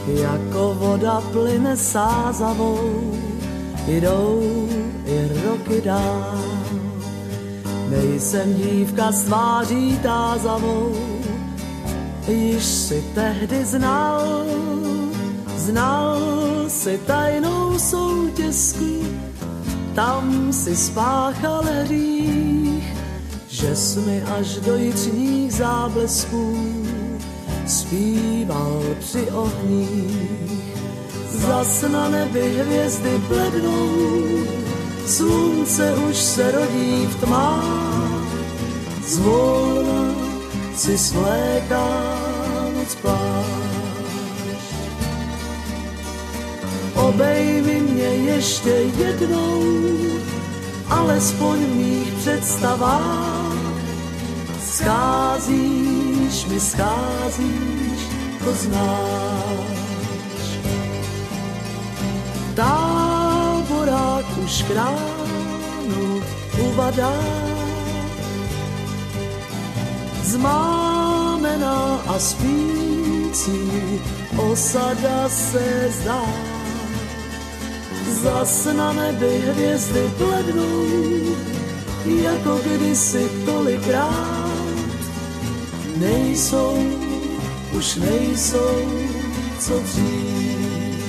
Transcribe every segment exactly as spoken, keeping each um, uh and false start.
jako voda plyne sázavou, jdou i roky dál. Nejsem dívka s tváří tázavou, již si tehdy znal, znal si tajnou soutězku, tam si spáchal hřích, že jsi mi až do jitřních záblesků zpíval při ohních. Zas na nebi hvězdy blednou, slunce už se rodí v tmách, zvolna si svléká noc plášť. Obejmi mě ještě jednou, alespoň v mých představách, scházíš mi, scházíš, to znáš. V táboráku škránu uvadá, zmámená a spící osada se zdá. Zas na nebi hvězdy blednou, jako kdysi tolikrát. Nejsou, už nejsou, co dřív.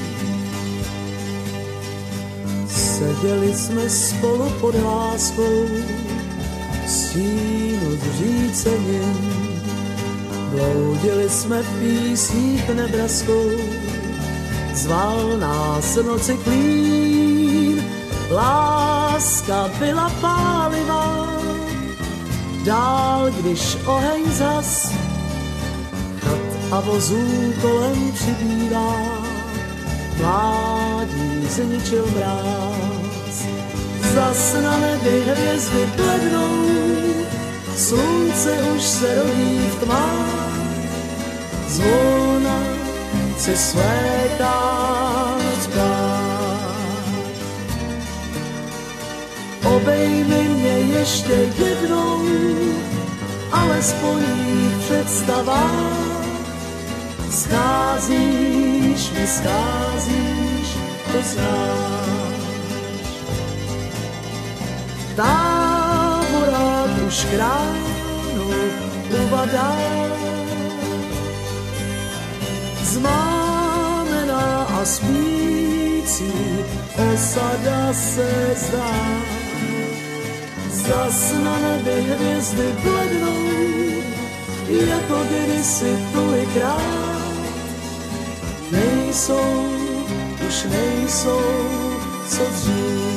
Seděli jsme spolu pod láskou, stínu zřícením. Bloudili jsme v písních nebraskou, zval nás noci klín. Láska byla pálivá, dál když oheň zas, chat a vozů kolem přibývá, mládí zničil mráz. Zas na nebi hvězdy blednou, slunce už se rodí v tmách, zvolna si svétá noc plášť. Obejmi mě ještě jednou, alespoň v představách, scházíš mi, scházíš, to znáš. Táboráku škránu uvadá, zmámená a spící osada se zdá. Zas na nebi hvězdy blednou, jako kdysi tolikrát. Nejsou, už nejsou, co dřív.